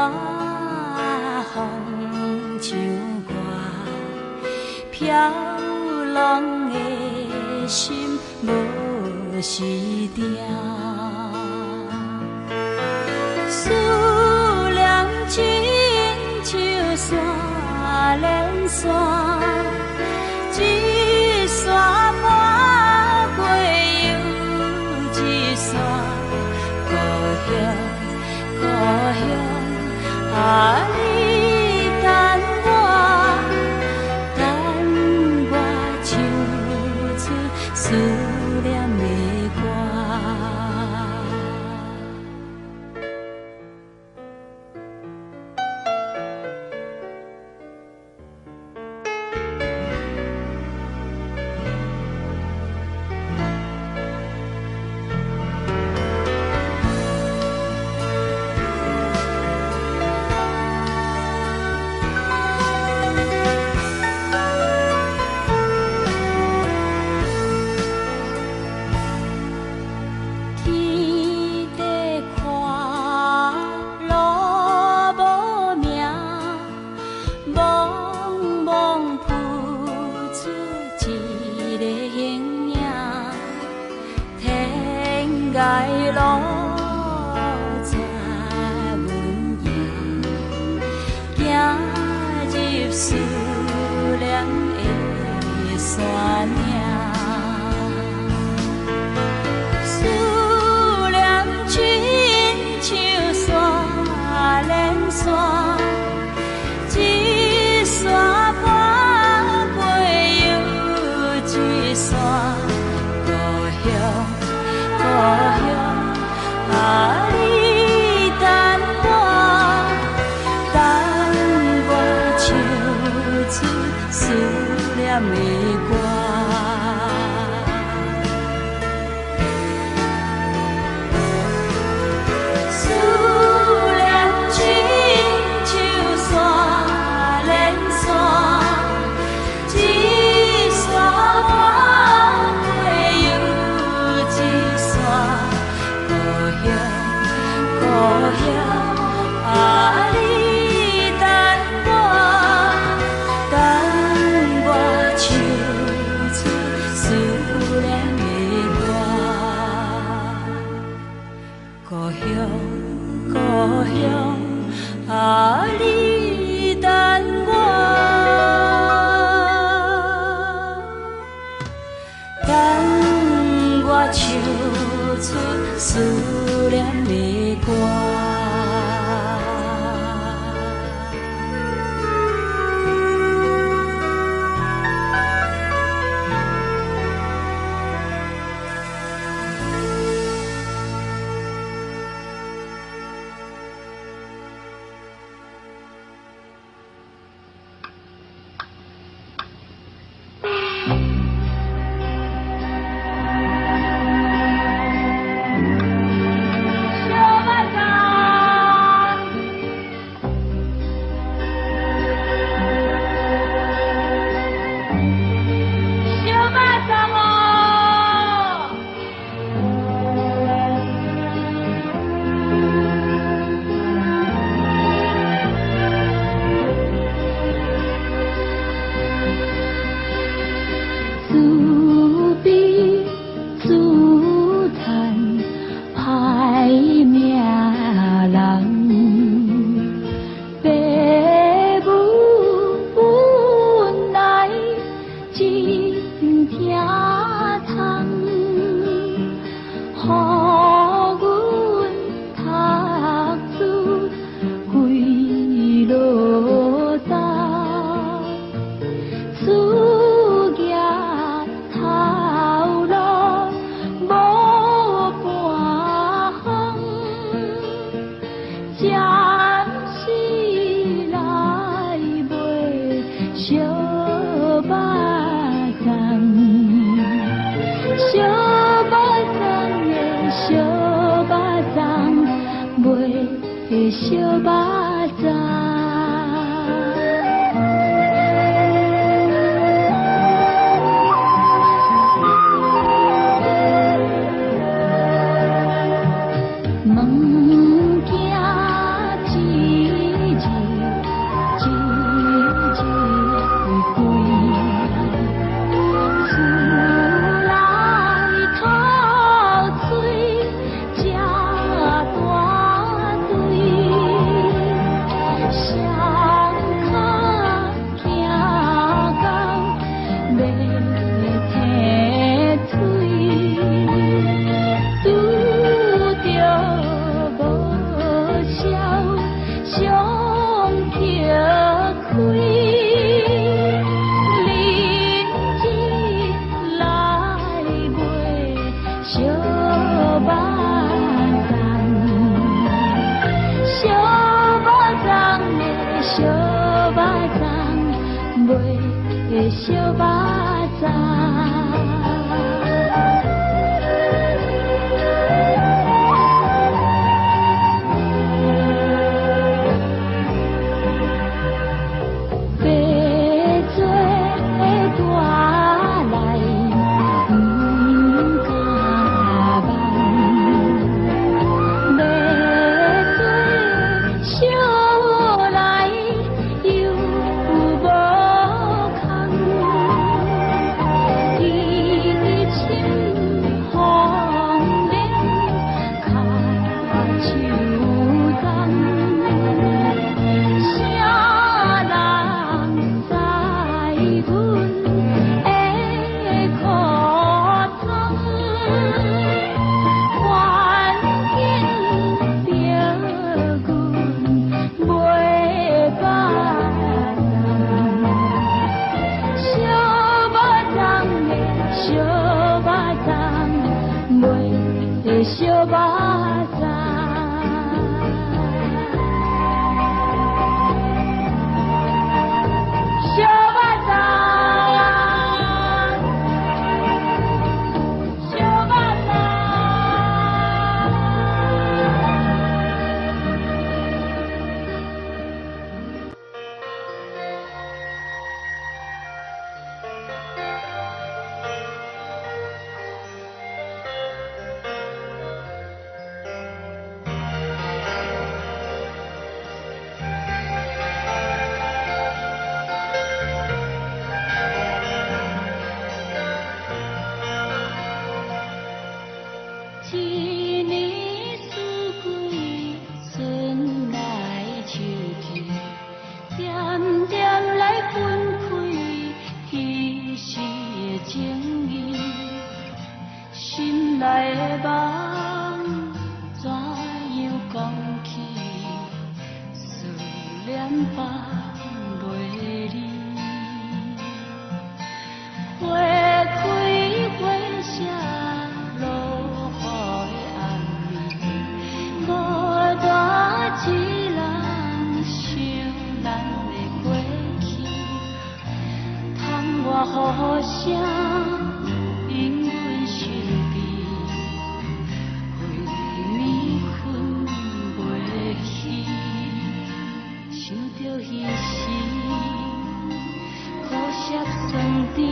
风唱歌，飘浪的心无时定。思念亲像山连山，一山半过又一山，故乡故乡啊！你等我，等我唱出思念的歌。 问行一小巴掌，卖小巴掌。好声引阮心悲，花暝困袂去，想着彼时苦涩酸甜，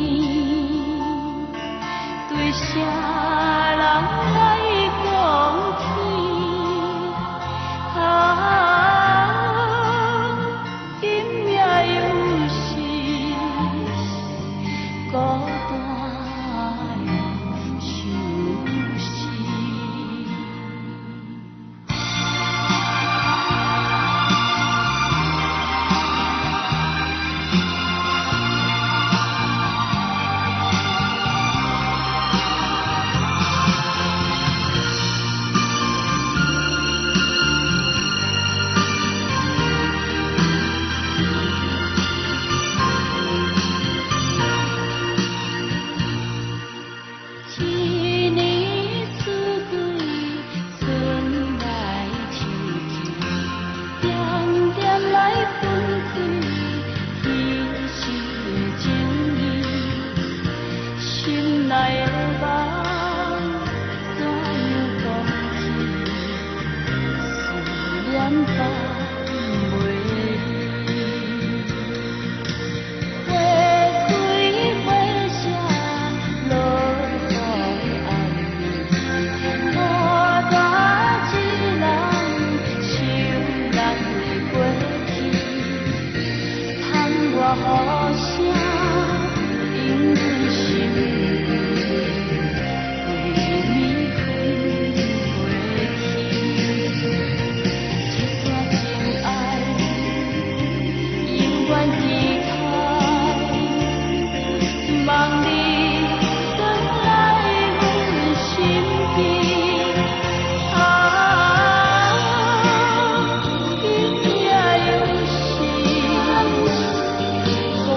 对啥人来讲起？今夜又是孤单的相思。一年四季，春来秋去，点点来分开，彼时的情意，心内的梦怎样讲起？思念放袂离。花开花谢落雨的暗暝，孤单一人想咱的过去，窗外雨声引阮心悲，为暝困袂去，一段情爱永远期待，望你转来阮身边。今夜又是孤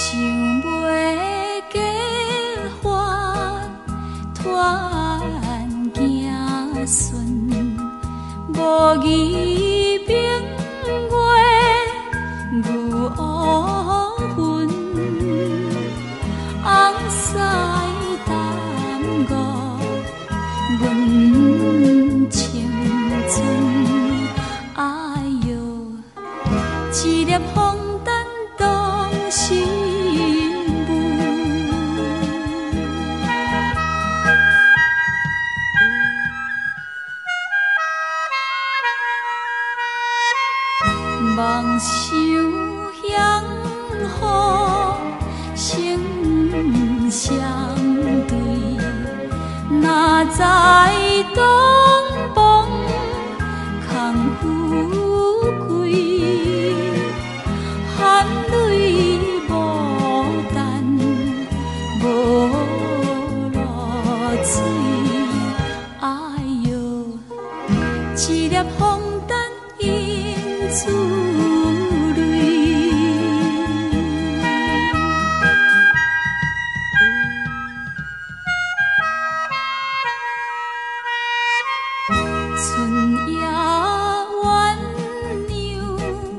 想袂计划，团行顺，无义明月牛乌云，红丝淡雾，阮青春。哎哟，一粒风丹当心舞。梦想向好，心相对，哪知东风空富贵，含泪无等无露水。哎哟，一粒风丹因珠泪。春夜鸳鸯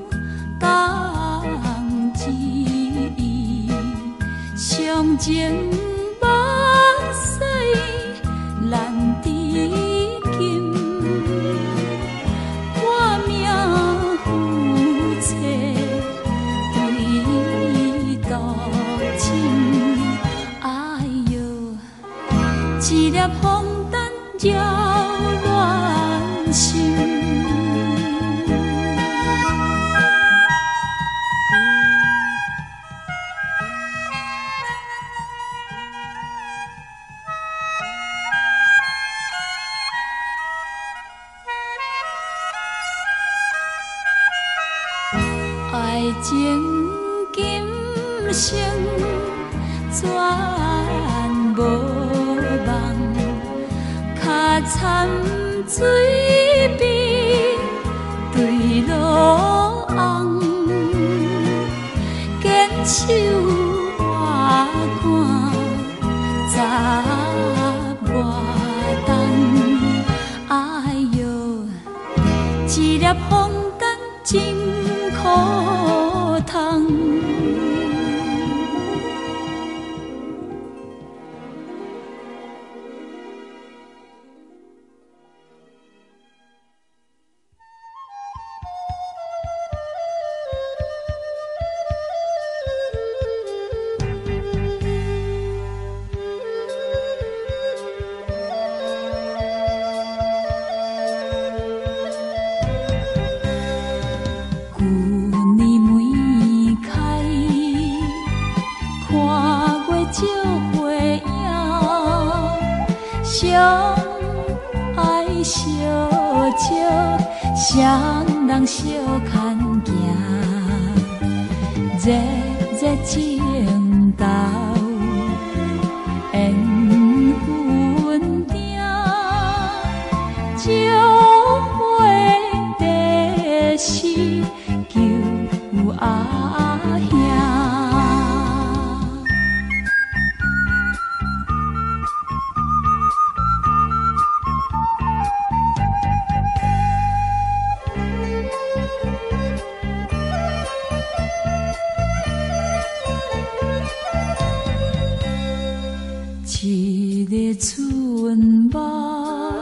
当知意，上情目屎难知金。我命负切对独情，哎哟，一粒风丹扰乱心。爱情今生全无梦，脚参水边对路红，坚守我看十外冬。哎哟，一粒风丹真苦痛。旧年梅开，看月照花影，相爱相招，双人相牵行，热热情投，缘分定，照花地是。救阿兄，一个春梦，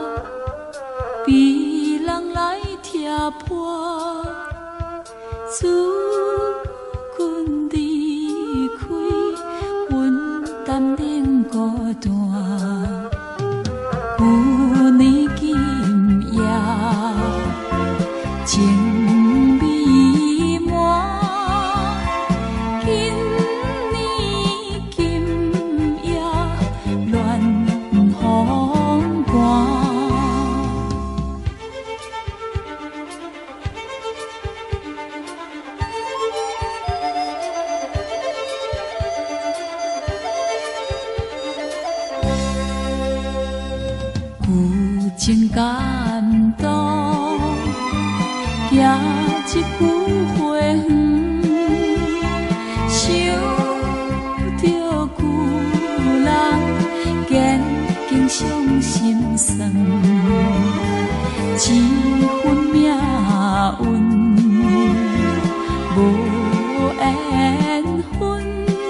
比人来贴破。自君离开，阮担冷孤单。旧年今夜，情美满。今年今夜，乱风寒。有情感动，行一句花园，想伤心酸，一份命运无缘分，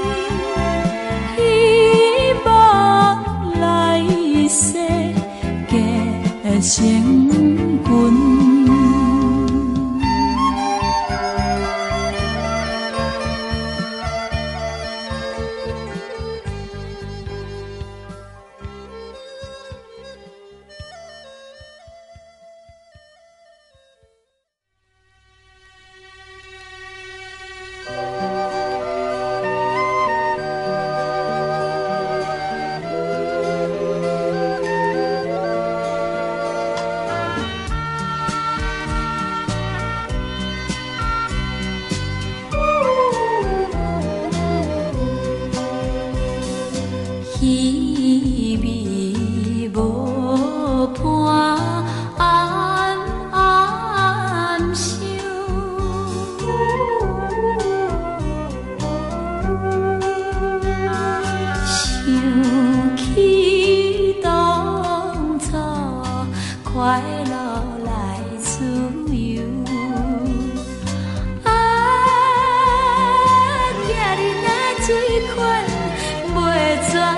希望来世结成群。稀微无伴，暗暗想，想起当初快乐来自由。啊，今日那水款袂怎？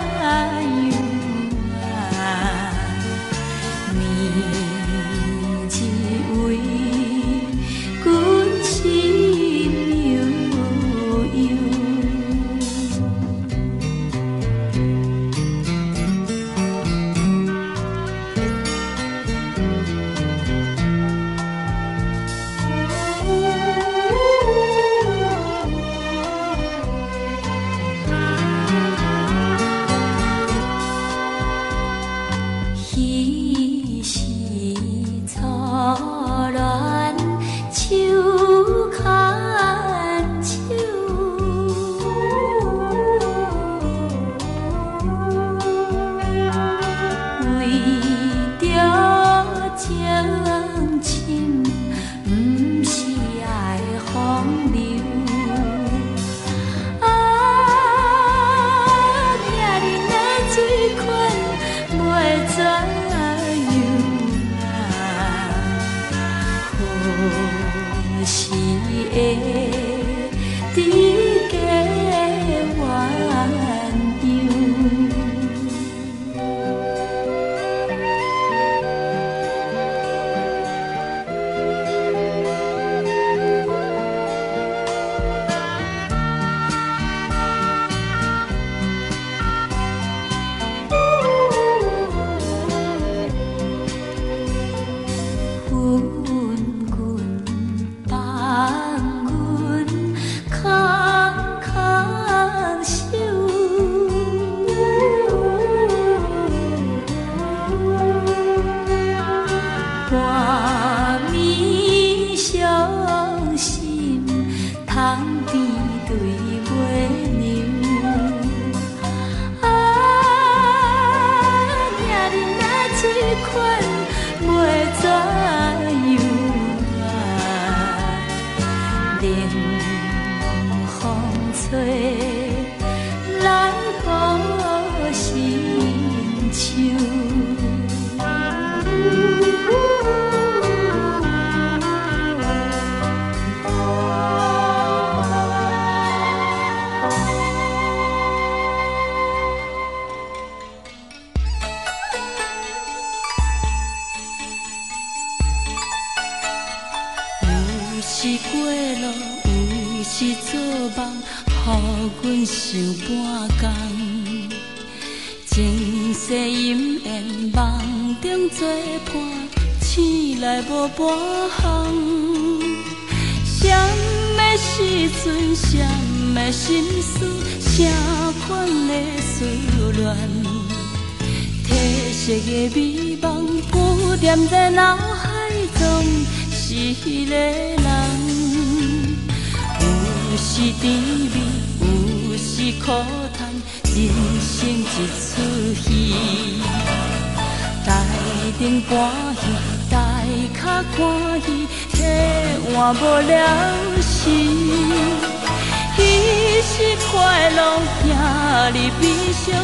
换无了时，彼时快乐，今日悲伤。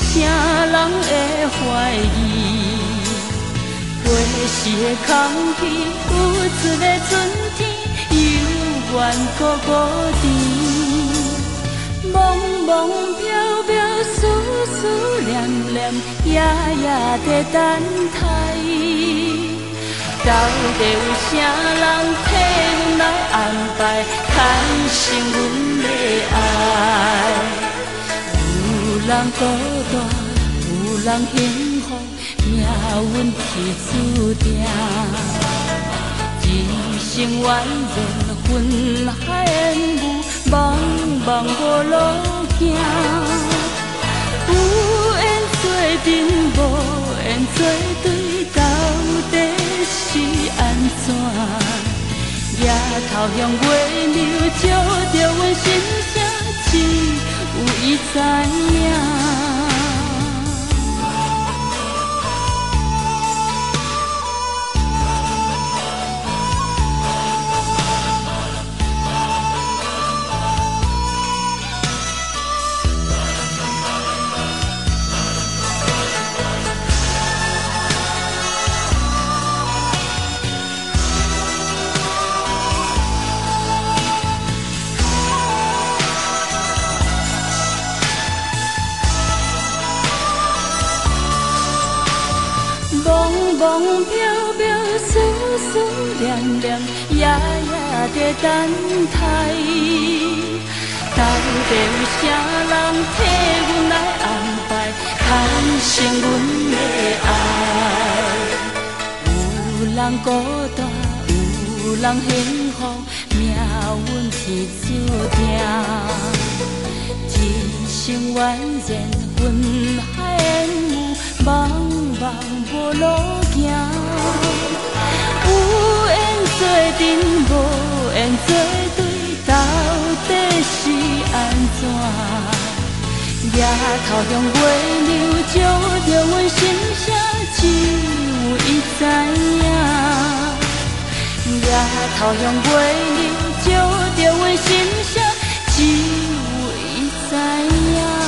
啥人会怀疑？过时的空气，有一个春天，犹原孤孤单。茫茫渺渺，思思念念，夜夜在等待。到底有啥人替阮来安排，牵成阮的爱？有人孤单，有人幸福，命运是注定。人生蜿蜒，云海烟雾，茫茫无路行。有缘做阵，无缘做对，到底是安怎？夜头向月亮照着阮心声，只有伊知影。茫渺渺，思思念念，夜夜在等待。到底有啥人替阮来安排，牵成阮的爱？有人孤单，有人幸福，命运天注定。人生蜿蜒，云海烟雾，茫茫无路行。有缘做阵，无缘做对，到底是安怎？夜头向月亮照着阮心声，只有伊知影。夜头向月亮照着阮心声，只有伊知影。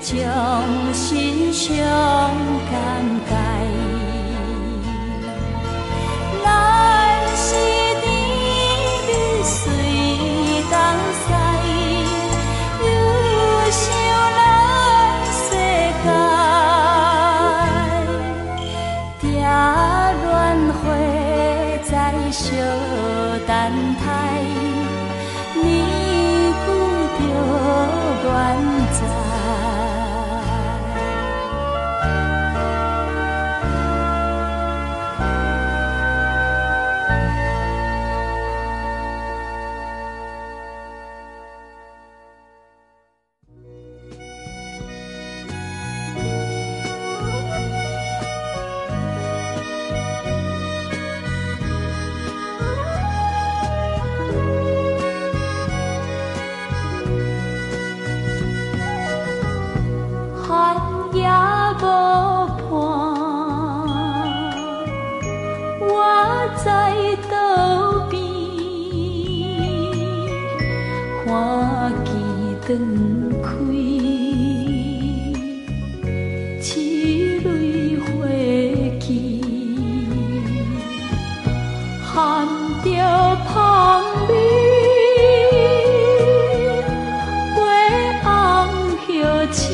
将心伤感慨。咱是甜蜜随东西，忧伤咱世界，定轮回在小等待，年久就缘在。断开，痴泪花枝，含着香味，花红叶青，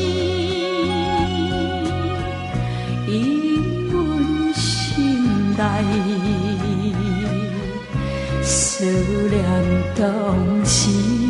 伊阮心内思念当时。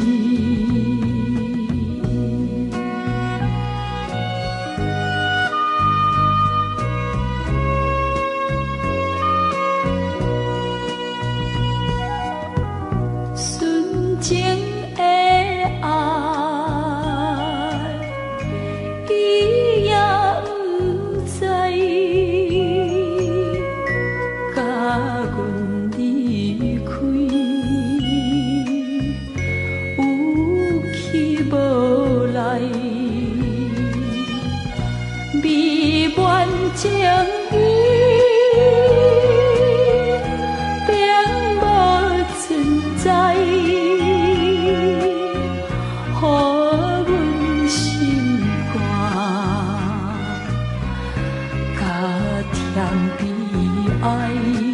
情意并无存在，予阮心肝甲甜悲哀。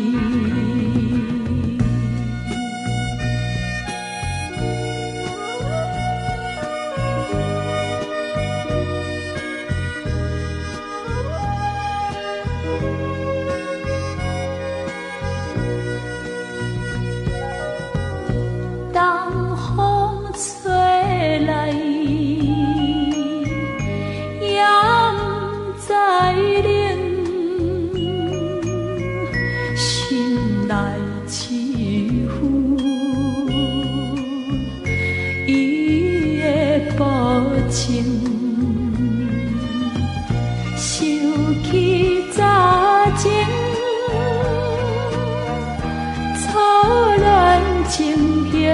情想起早前初恋情形，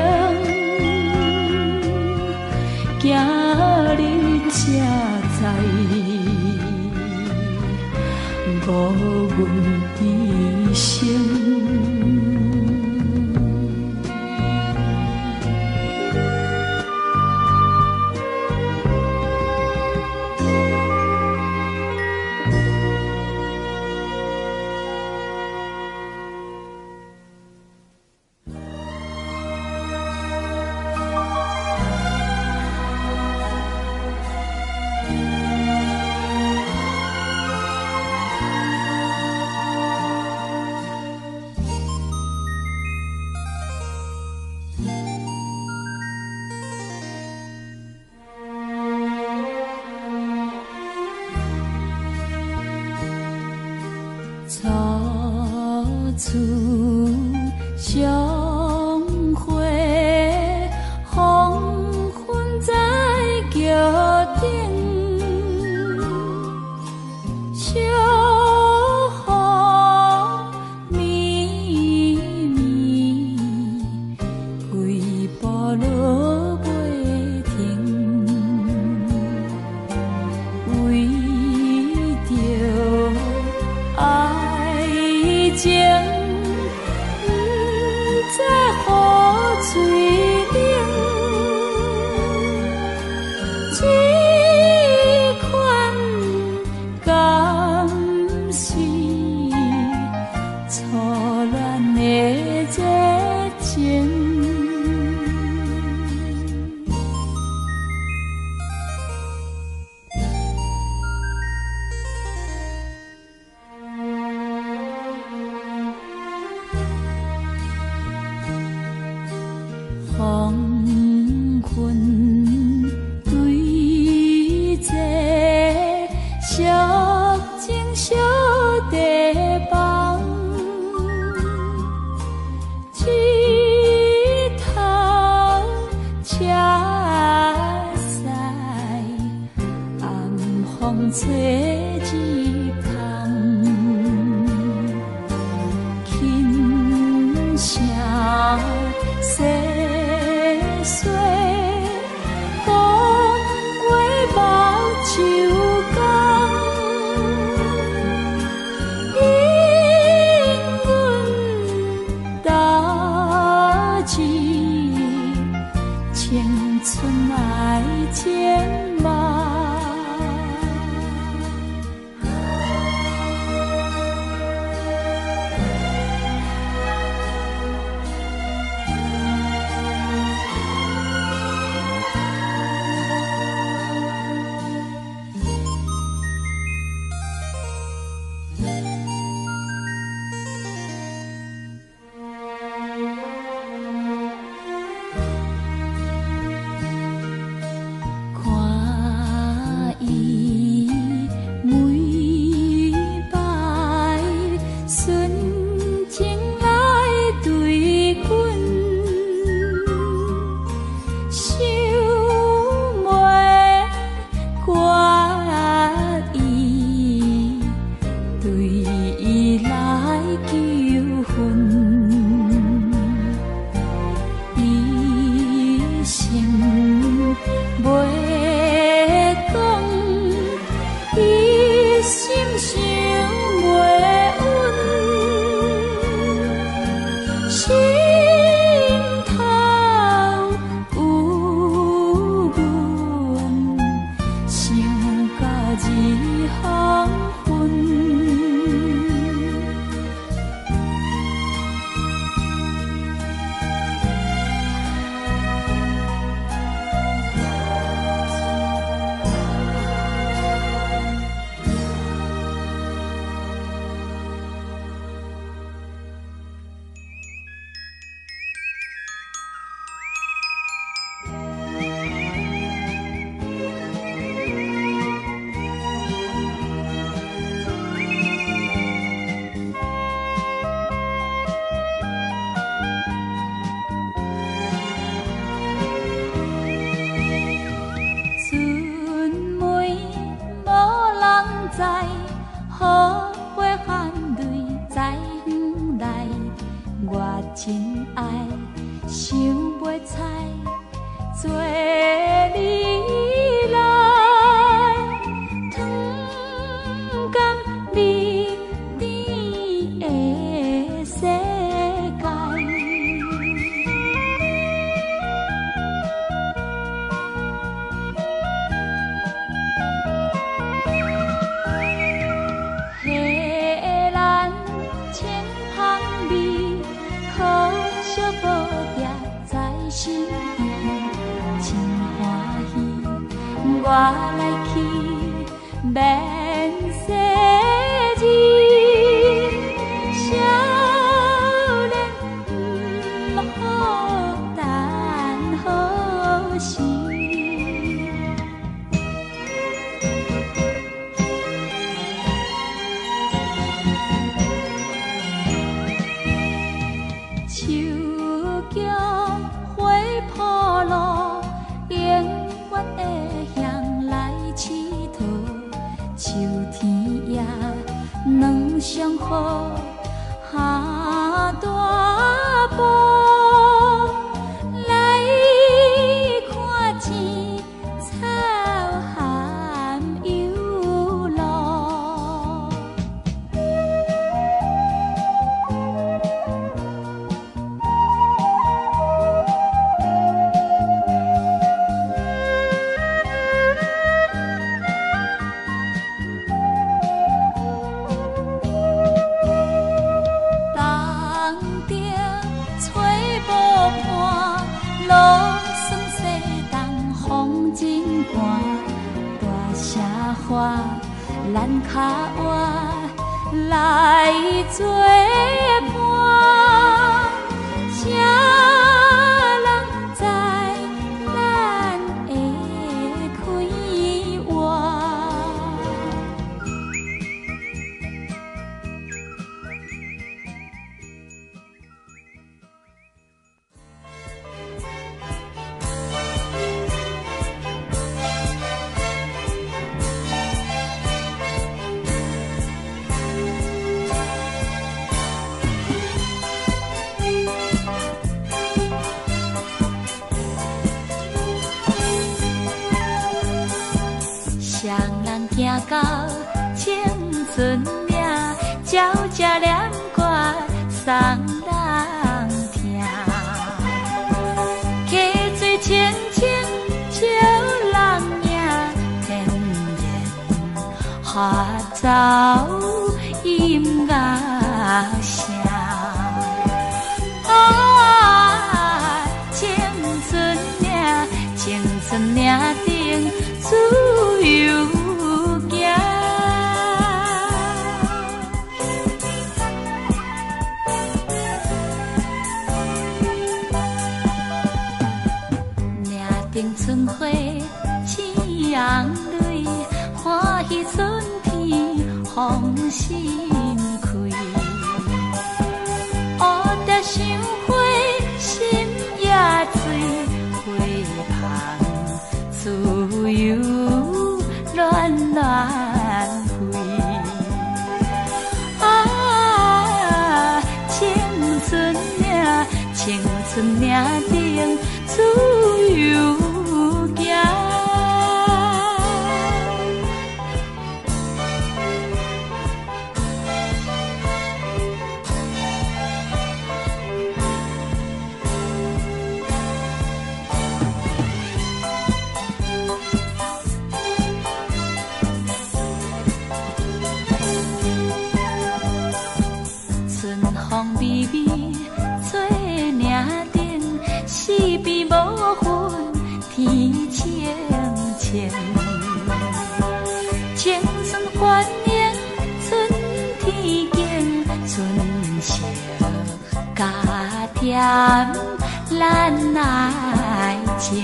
今日才知无阮一生。初次相会，黄昏在桥顶，小雨绵绵，几步落袂停，为着爱情。 找一空，轻声细细讲话目睭讲，因阮代志青春爱情梦。我来去免世字，少年不好等好时。秋江花铺路，永远会向来佚佗。秋天也两相好，下大步来看青草含幽路。路酸西东，风真寒，大声喊，咱脚活来作伴，谁人知咱会开活？ 人行到青春岭，鸟只念歌送人听。溪水清清照人影，天然合奏音乐声。青春岭，青春岭顶自由行。岭顶春花青红蕊，欢喜春天风心开。乌蝶想花心也醉，花香自由乱乱飞。青春岭，青春岭顶自由行。风微微吹岭顶，四边无云，天清清。青春欢迎春天景，春色加添咱爱情。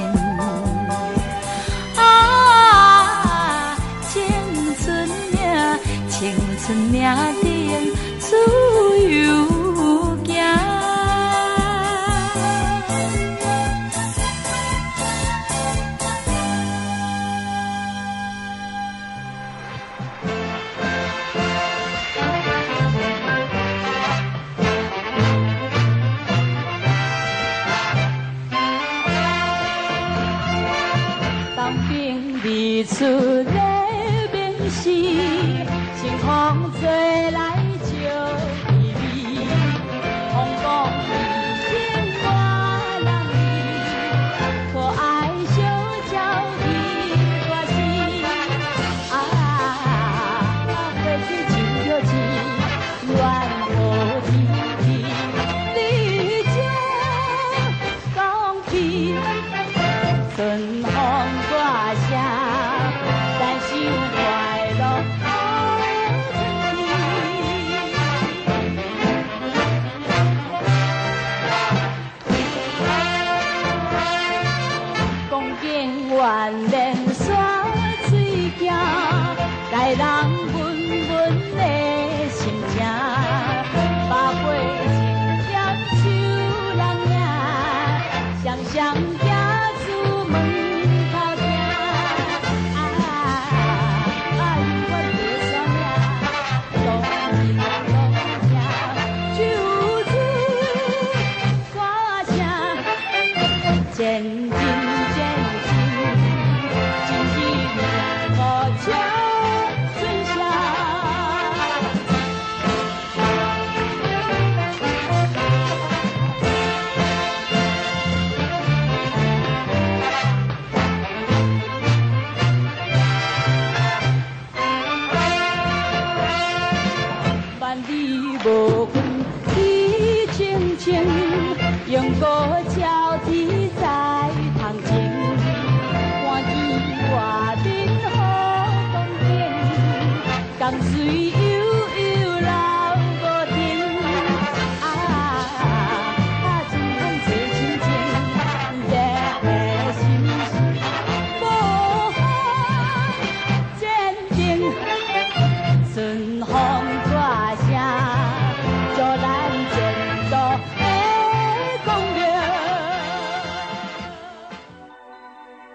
青春岭，青春岭顶自由行。当兵离出来面时，清风吹来招微微，风光已经我人意，可爱小鸟已歌声。花开像着情，恋无天气，你将讲起春风大声，咱守快乐好春天。光景愿连山水行，带人温温的心情，把花情添手人影，双双行出门口行。永远袂煞命，路行路行，手指歌声，渐进渐进，真是命可笑春夏。万里无云天清清，用歌照天在窗前，看见外面好风景，江水悠悠流无停。春风吹清清，热心事无法坚定。春风大声，祝咱前途会光明。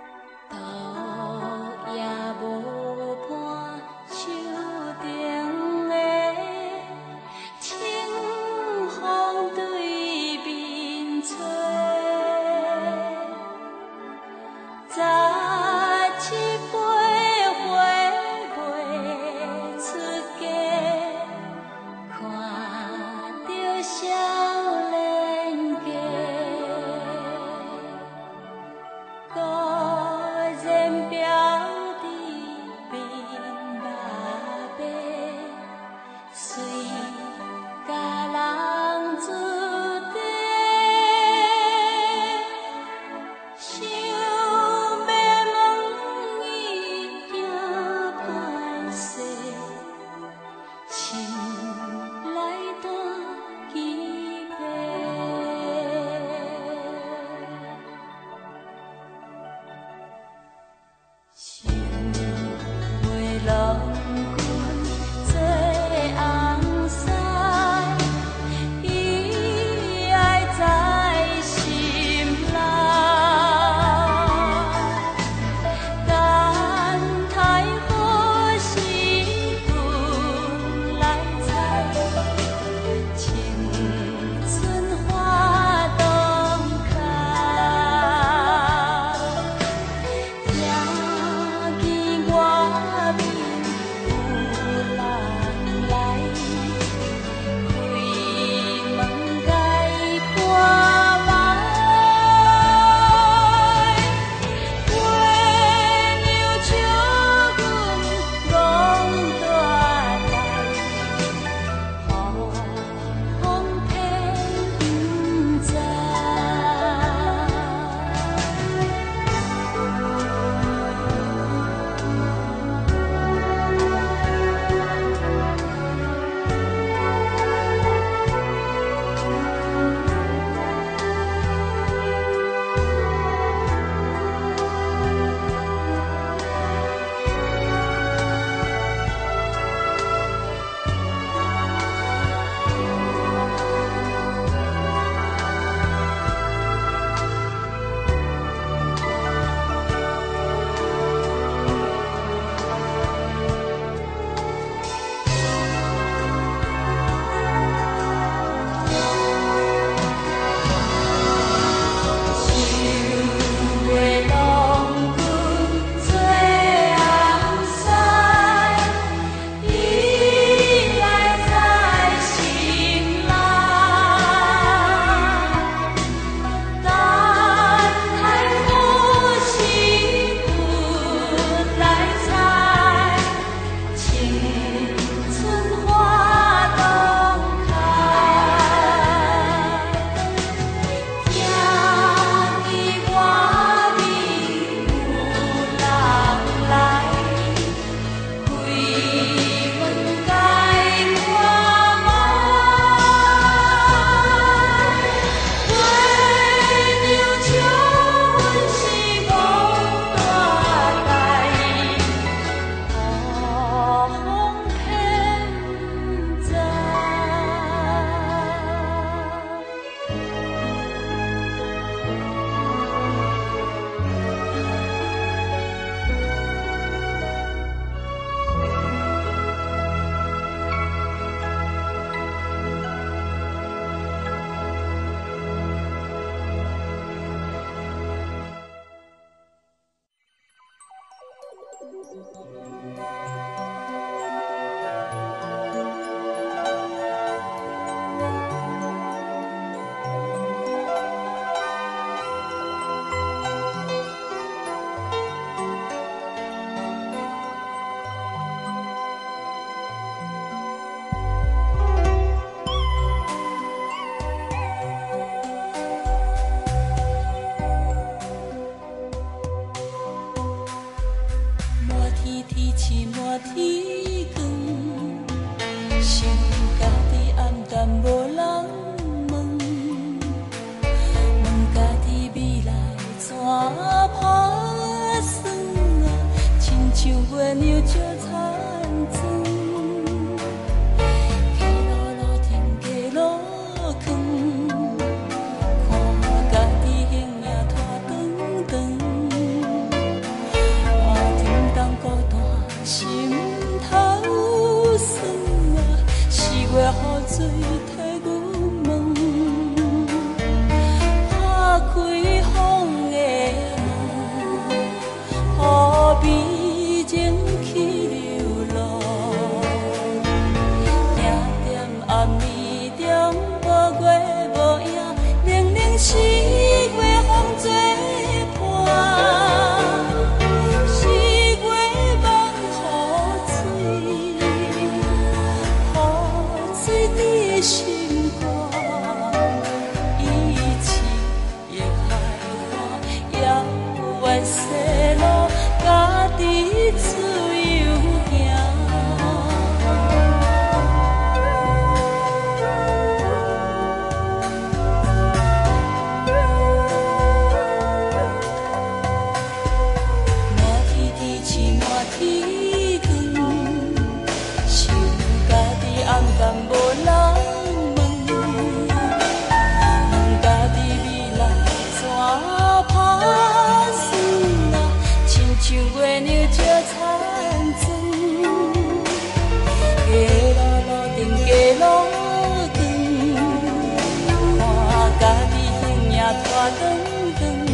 豆也无伴手中。 水替阮问，打开风的门，予美情去流浪。定点暗暝中，无月无影，零零4月风作伴。心肝，一起的海花，遥远西路，家己自由行。满天天星，满天光，想家己暗淡无人。像月亮照残妆，街路顶街路长，看家己形影拖长长。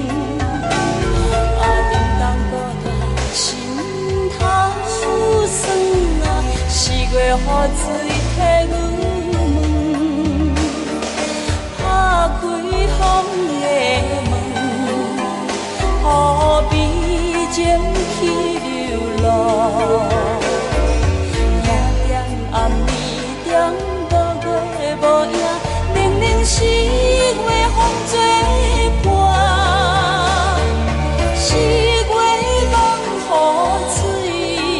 顶冬孤单心头酸4月雨水替阮问，打开风的门，予情去流浪，夜点暗暝中，无月无影，零零4月风作伴。4月风雨水，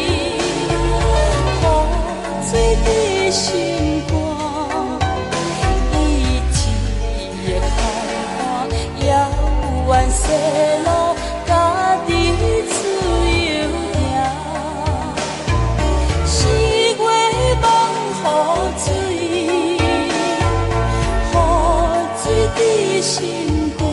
雨水在心肝，一枝的海花，遥远西路，家己自由行。4月风雨水，雨水在心肝，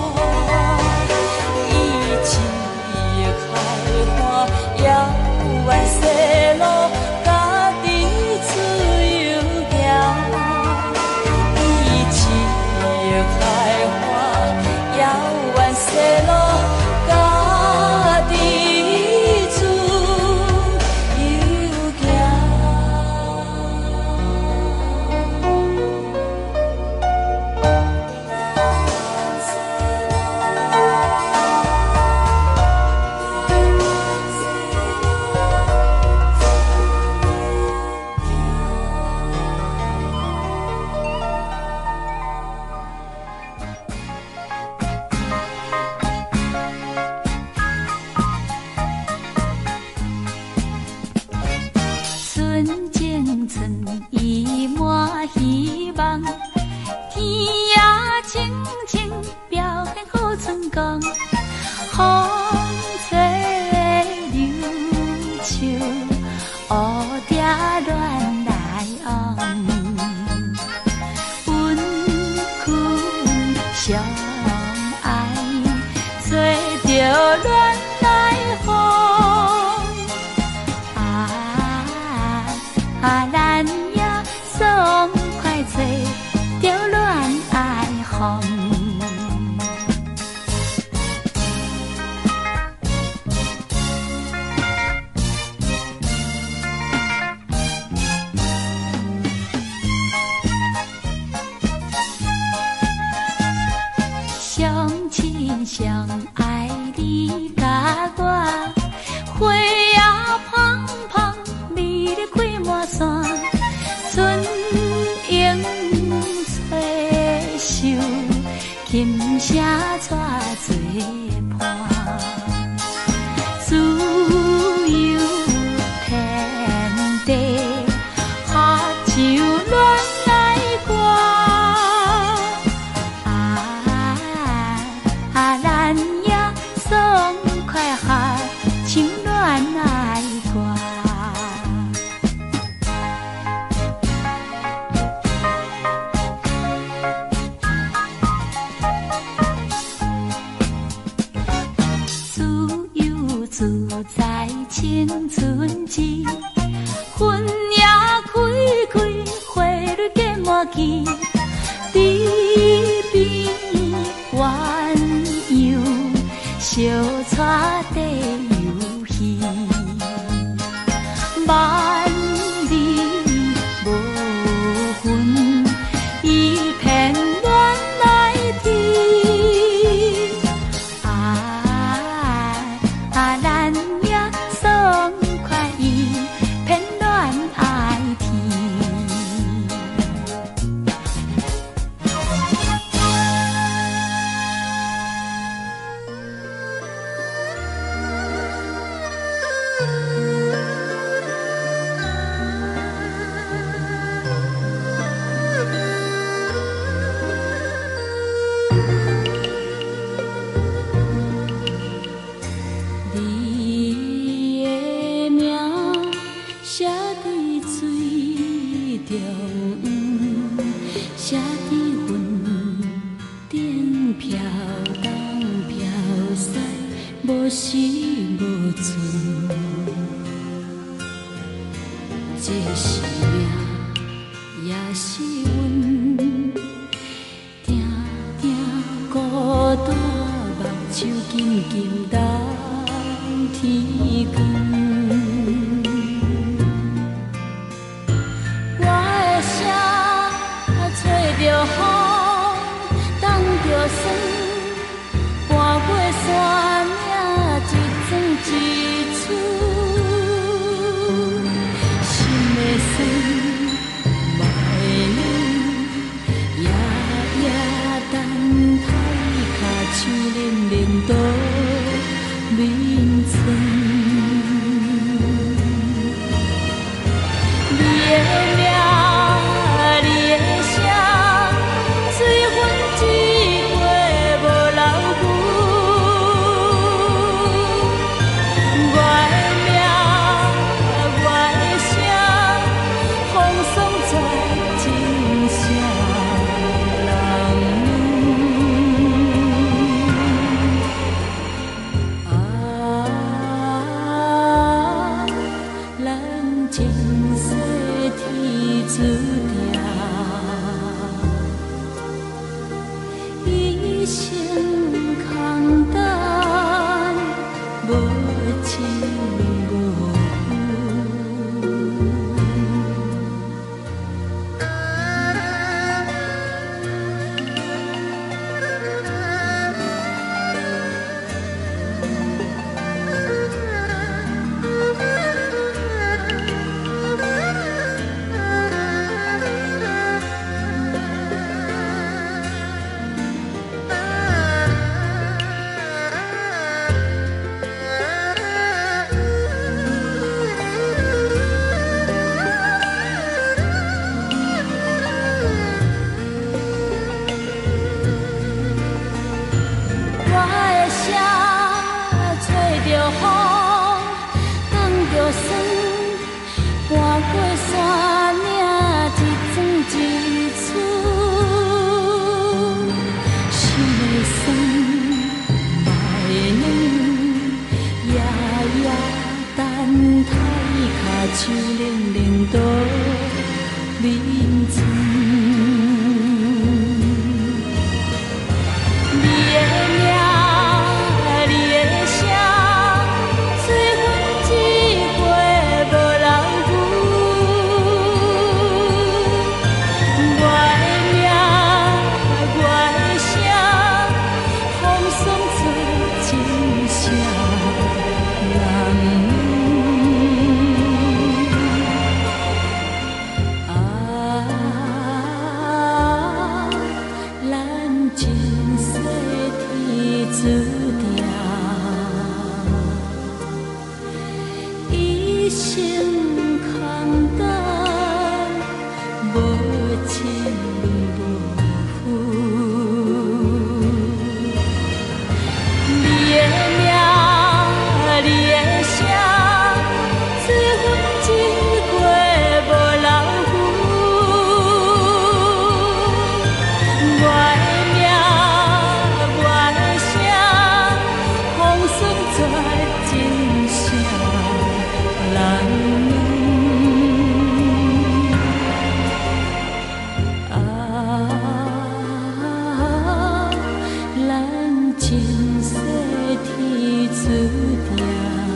一枝的海花，遥远西路，家己自由行。一枝的海花，遥远西路。相爱你甲我，花啊芳芳，美丽开满山，春莺吹秀，琴声带作伴，自由天地，合唱恋爱歌。咱也爽快合唱恋爱歌，自由自在青春期，婚水中央，写伫云顶飘东飘西，无时无存。这是命，也是运，定定孤单目睭紧紧等天光。我的声吹着风，挡着霜，搬过山岭，一庄一厝，心的酸，目的冷，夜夜等待脚手冷冷倒眠床。手冷冷倒眠床，你的名，你的声，随风一过无人扶。我的名，我的声，风霜做真声人。注定一生空等，无情无负。你的名，你的声，随风一过无人扶。我的名。注定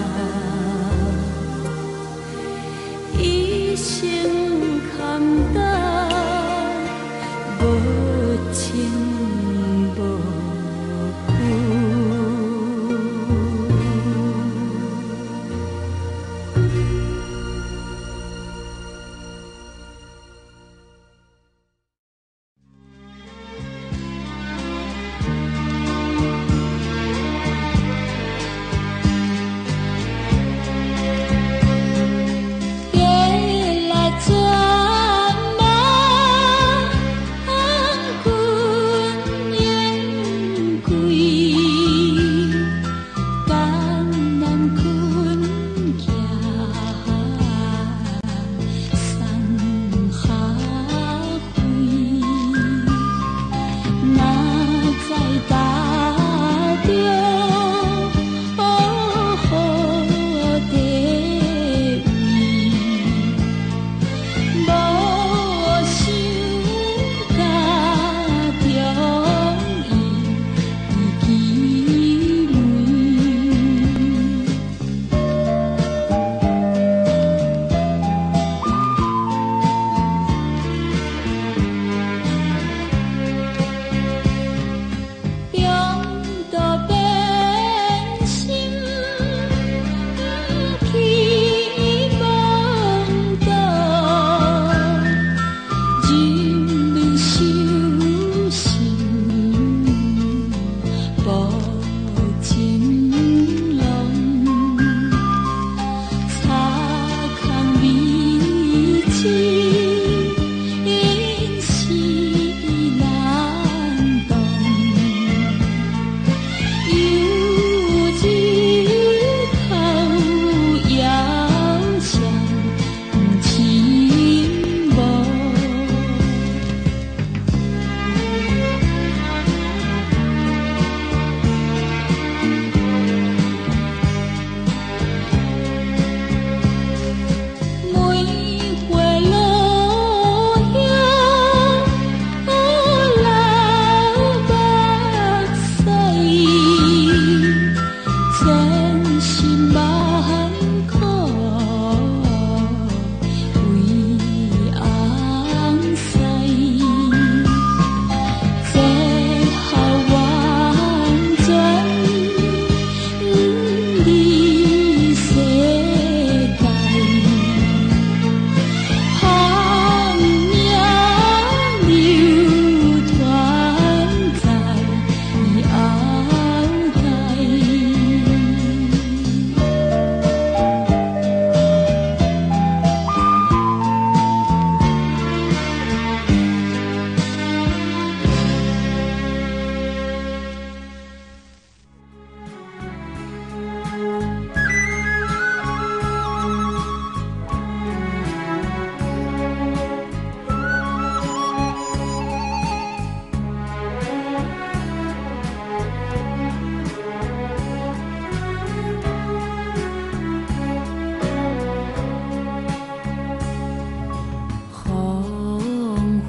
一生空等，无情无负。做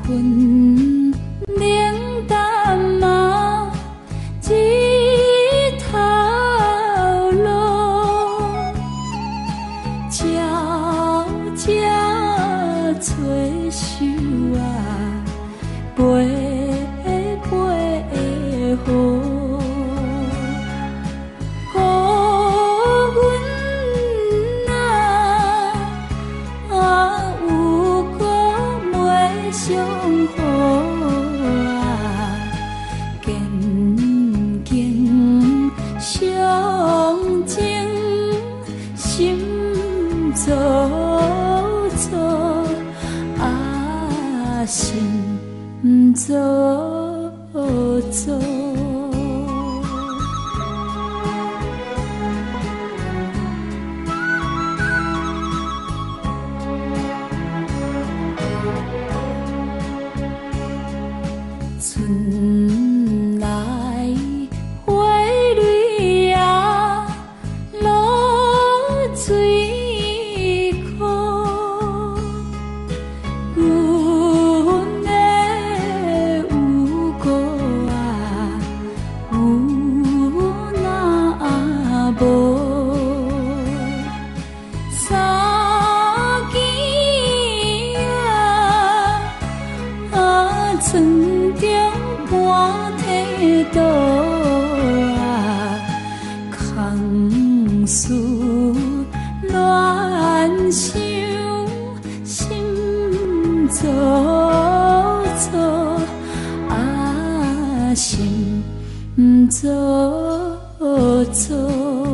困冷淡嘛，一头路，悄悄吹袖啊，飞飞的雨。走走啊，心走走。春来花蕊啊，露水。村中半体倒啊，空思乱想，心走走啊，心走走。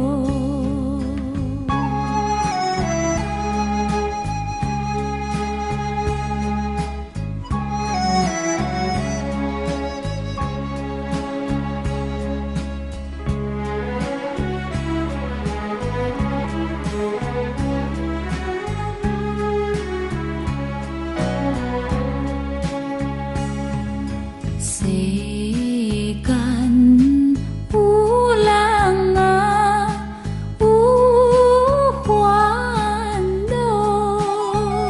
世间有人啊，有烦恼，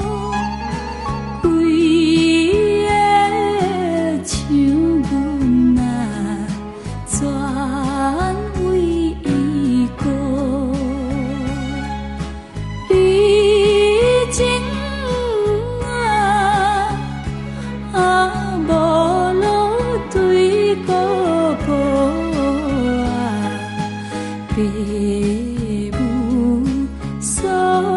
规个像阮啊，全为伊过。你情啊，无路对孤步啊，父母束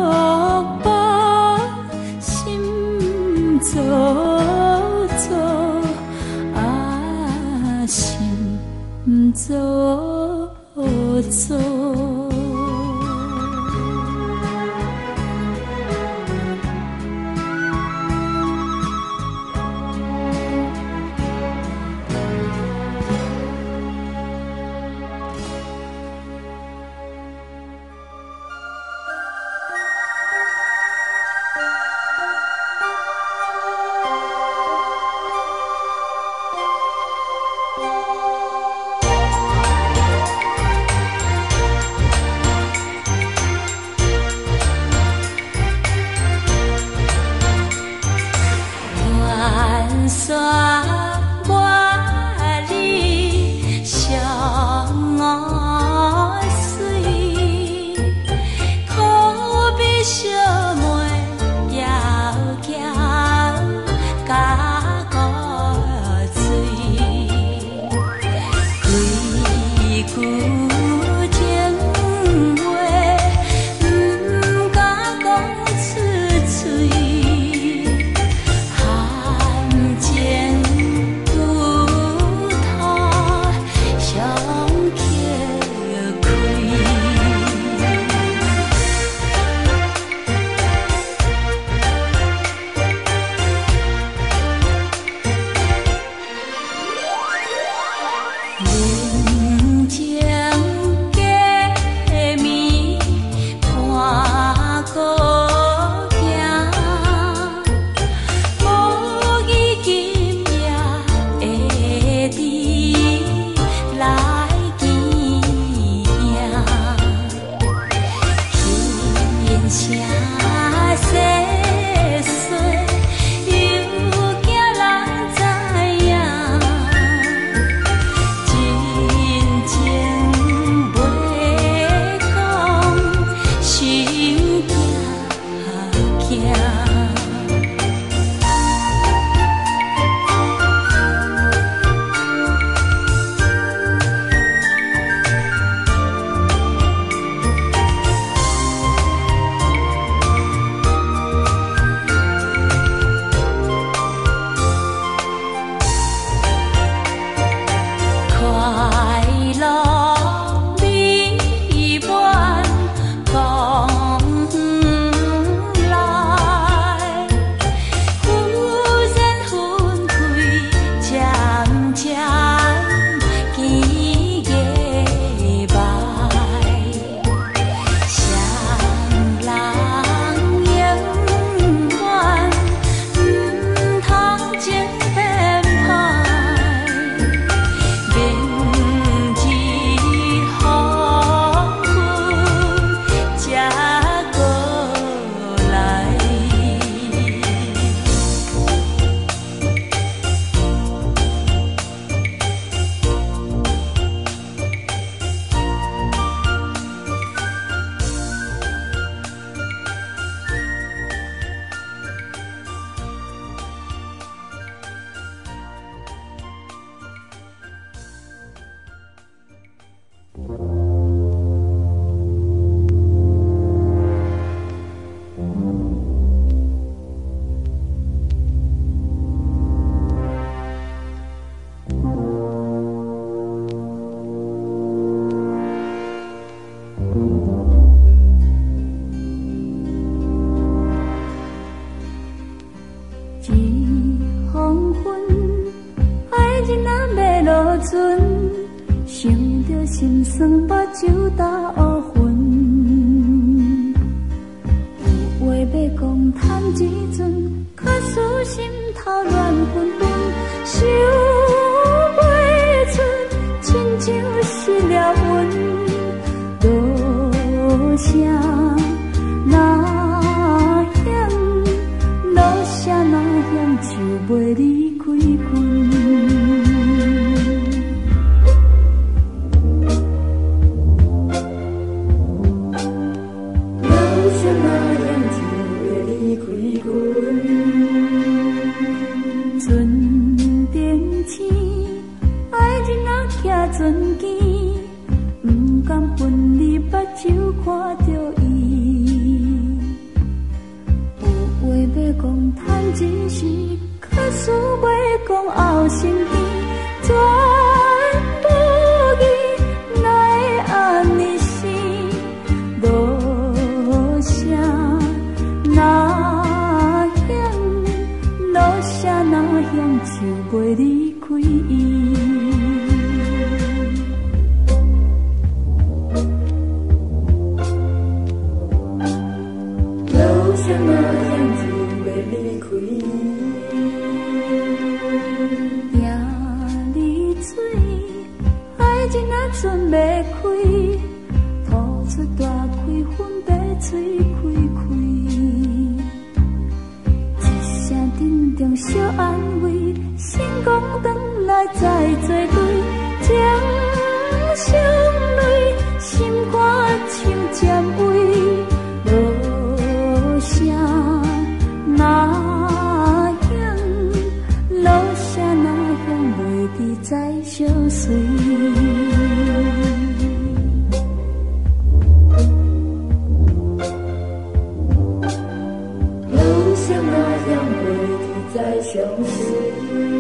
缚，心走走啊，心走走。山万里相随，可比小妹遥遥甲古水，规句情话不敢讲出嘴。 一黄昏，爱人若要落船，想着心酸，目睭打乌云。有话要讲，谈一阵，可使心头乱纷纷，想袂出，亲像失了魂。落声哪响，落声哪响，就袂离开阮。船前，不敢分离，目睭看着伊。有话要讲，谈一时，可思袂讲后生天，全不记，哪会安尼死？落声哪响，落声哪响，就袂离开伊。船要开，吐出大开粉白嘴开开，一声沉重小安慰，心讲转来再做对，将心泪心肝像尖位，落声哪响，落声哪响，袂记再相随。相随。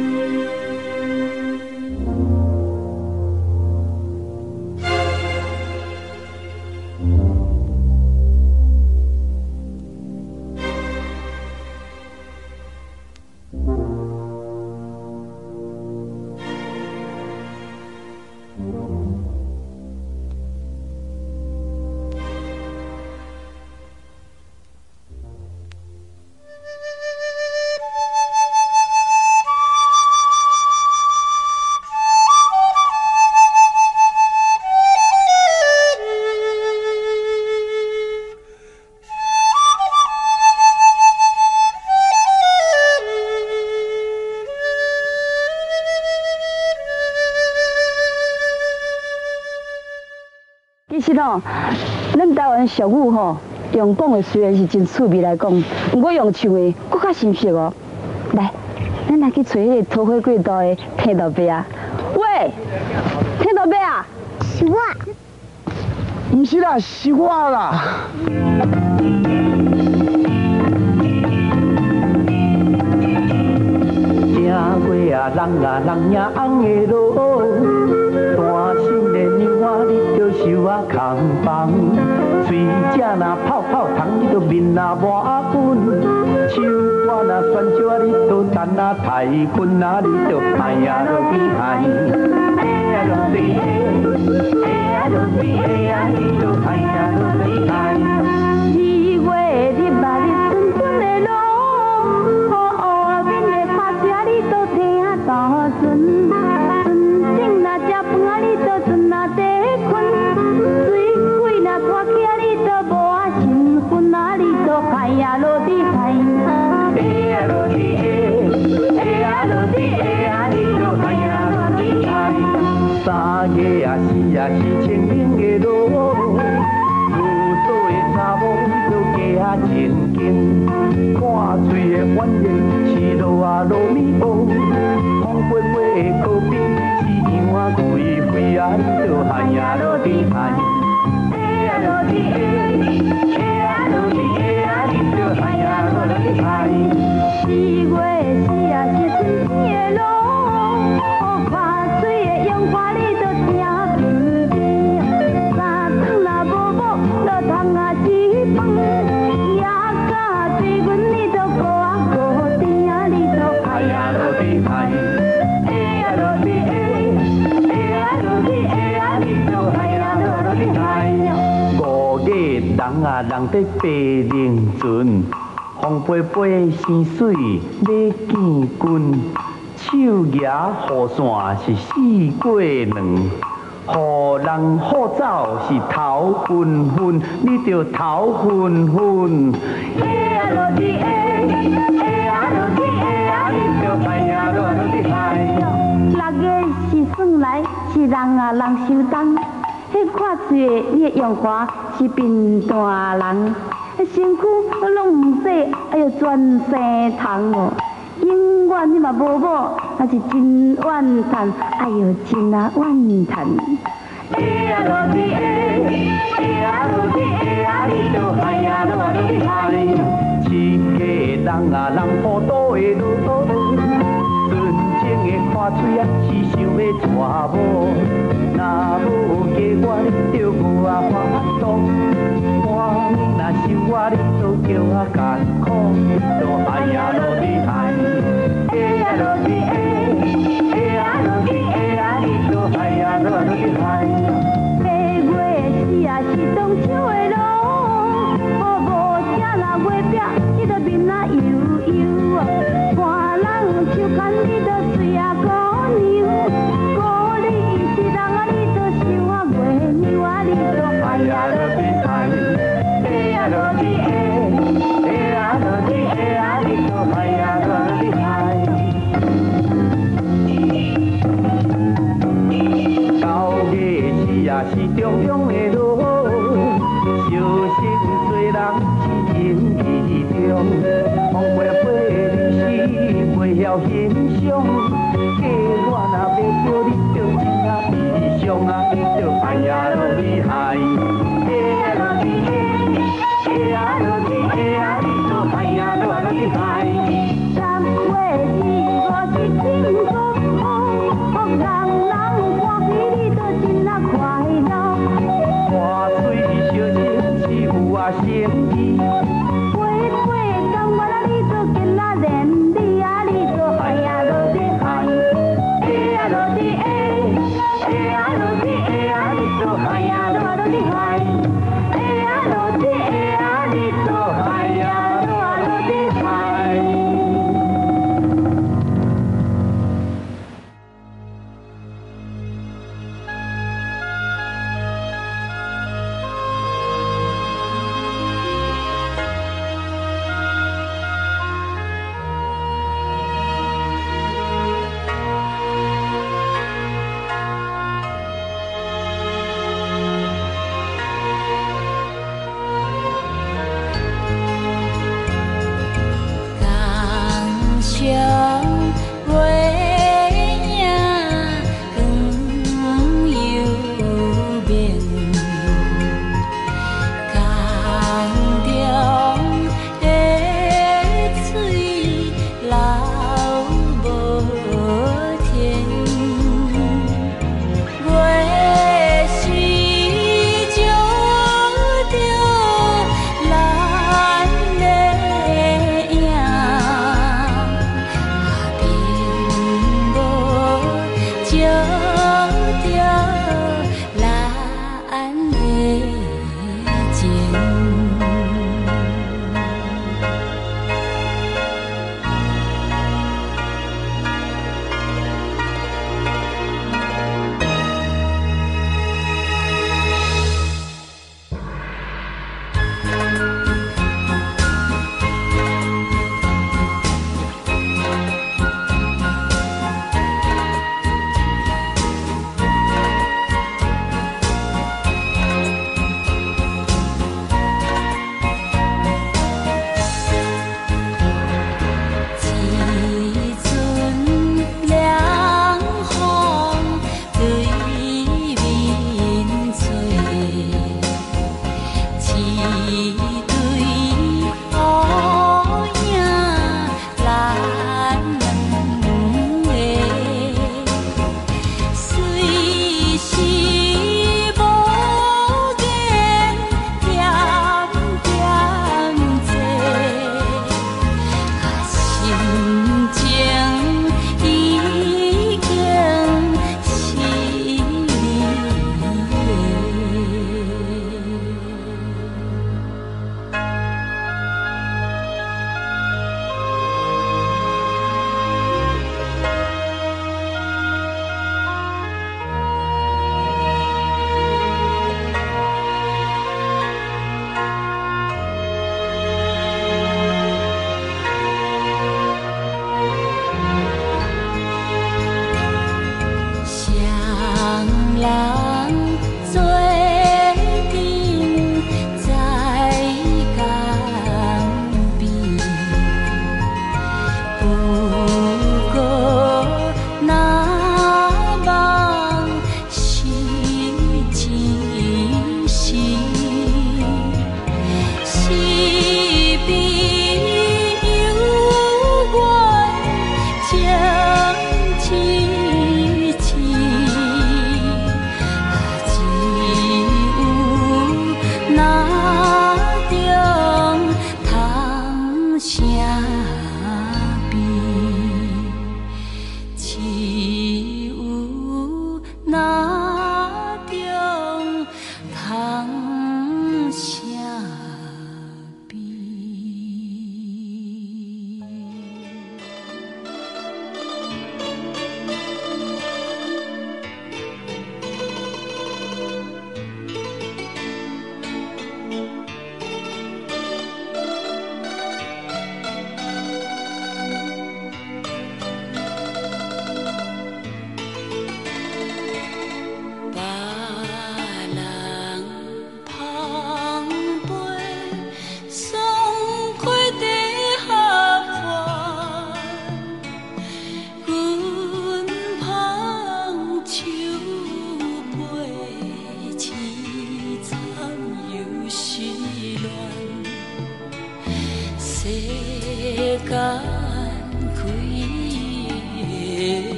其实吼，咱台湾俗语吼，用讲的虽然是真趣味来讲，不过用唱的搁较深刻哦。来，咱来去找迄个桃花过道的天道伯啊！喂，天道伯啊！ 是我。不是啦，是我啦。行过啊，人呀红的路。单身的年华，你着受啊空房；水只若泡泡汤，你着面啊抹粉；手歌若选少，你着等啊太困啊，你着爱呀落去爱，爱呀落去爱，爱呀落去爱呀，你着爱呀落去爱。 4月日啊，你春春的路，乌乌面的拍车，你着听大船。哎呀，落地海，哎呀落地哎，哎呀落地哎呀，你就哎呀落地海。 3月啊4啊是清明的路，有数的查某就加啊前进，看水的反应是落啊落米雨，风滚花的靠边是杨啊贵妃啊，你就哎呀落地海，哎呀落地哎，哎呀落地哎。哎呀，落去爱 4月4啊是春天的路，看水的樱花你着听闻闻，三顿若无某，就通啊吃饭，夜到水阮你着搁啊搁在白灵船，风飞飞生水要见君，手拿雨伞是四过两。予人好走是头昏昏，你着头昏昏。哎呀落地哎，哎呀落地哎呀，你着哎呀落地哎。 六月是算来是人啊人受冻，迄看水的你的样花是变大人，迄身躯拢唔洗，哎呦全生虫哦。永远你嘛无某，那是真怨叹，哎呦真啊怨叹。 哎呀落地哎，哎呀落地哎呀，你着哎呀落地哎。一个人啊人好多的路，纯情的看水啊是想要娶某，若无嫁我你着我发度，半暝若想我你着叫我艰苦，你着哎呀落地哎，哎呀落地哎，哎呀落地哎呀，你着哎呀落地哎。 八月时啊是冬秋的路，无啥若月饼，你着面啊油油哦，看人手牵你着水啊姑娘，姑你是人啊，你着想啊月娘啊，你着哎呀落地哎，哎呀落地哎， 哎呀落地哎呀，你着哎呀落地哎。九月时啊是重重的路，小心做人是情义重，风飞飞你是袂晓欣赏，嫁我若要叫你着真啊悲伤啊，你着哎呀落地哎，哎呀落地哎，哎呀落地哎呀，你着哎呀落地哎。 三月时我是天公公，人人欢喜你着真啊快乐。 花水小情是有啊诚意， 花花江湾啊，你着吉啊连理啊，你着哎呀落地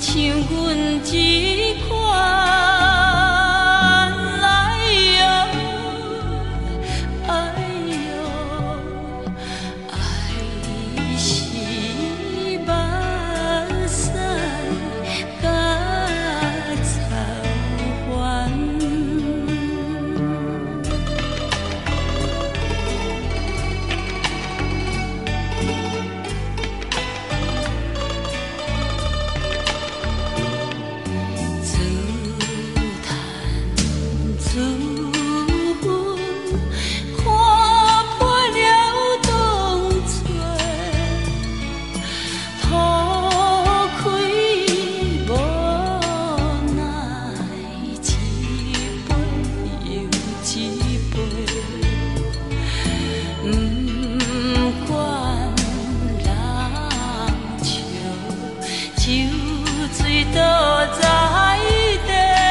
像阮一款来哟，哎哟，爱是目屎甲草原。自分看破了当初，吐开无奈，一杯又一杯，不管人笑，酒醉倒在地。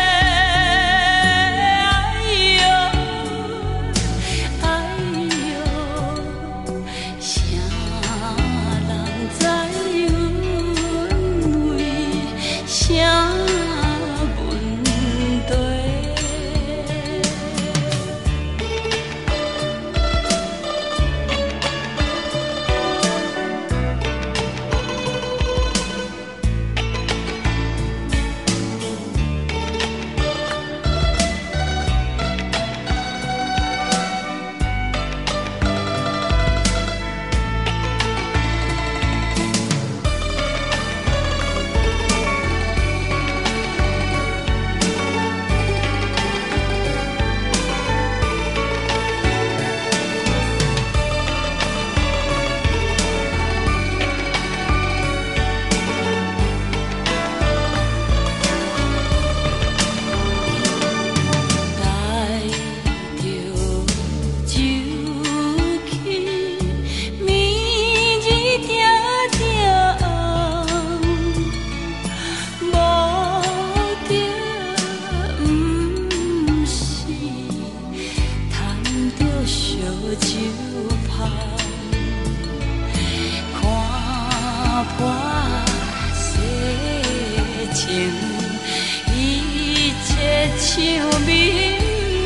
像迷茫，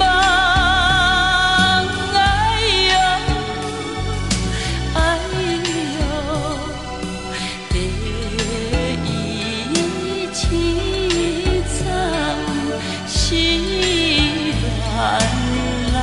哎呦，哎呦，第一凄惨是恋人。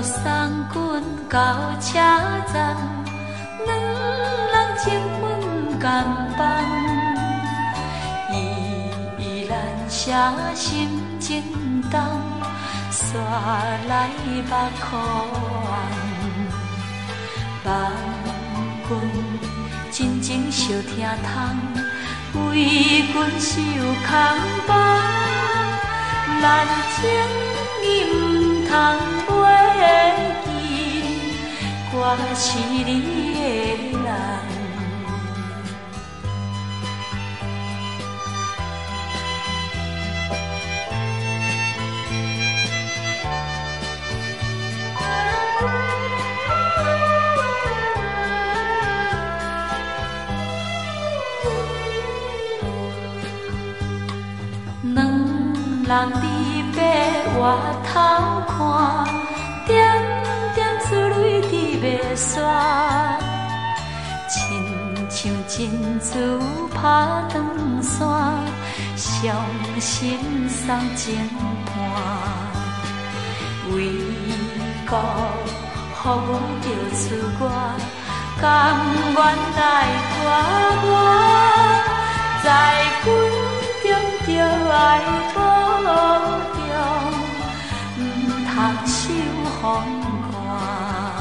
送阮到车站，两人情分甘放，依然写心情重，煞来目眶。望君真情惜听通，为君受空房，咱情义毋通袂记，我是你的人。人伫白外头看，点点珠泪伫袂煞，亲像珍珠打长线，伤心送情伴。为国服务着出我，甘愿来拖磨，在君中着爱保重，毋通受风寒。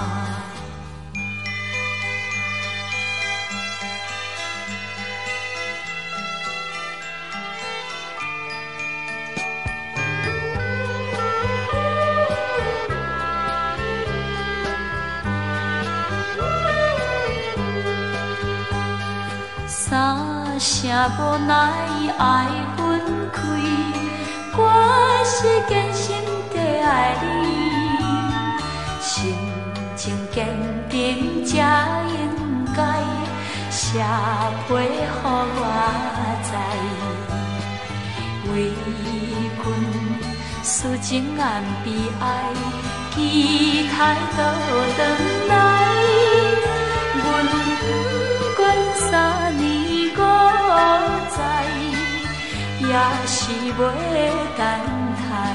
三声无奈爱分开，我是坚心地爱你，心情坚定才应该，写批予我知，为君思情暗悲哀，期待倒转来，阮不管3年5载，也是袂等待。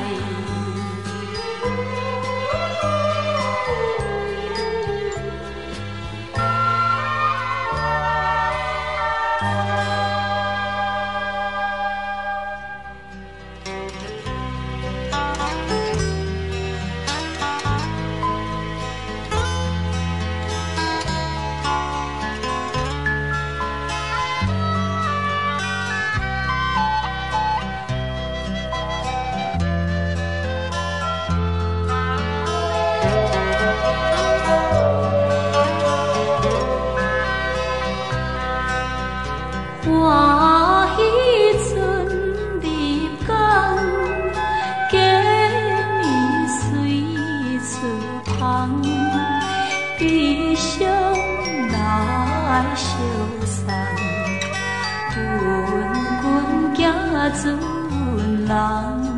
我迄阵入港，假面随厝旁，悲伤来相送，阮君行船人。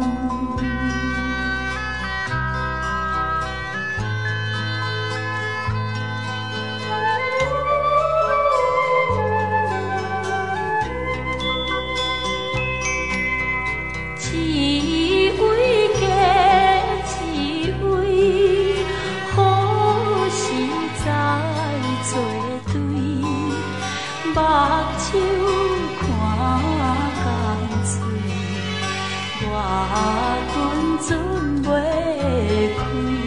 目睭看江水，我君准袂开。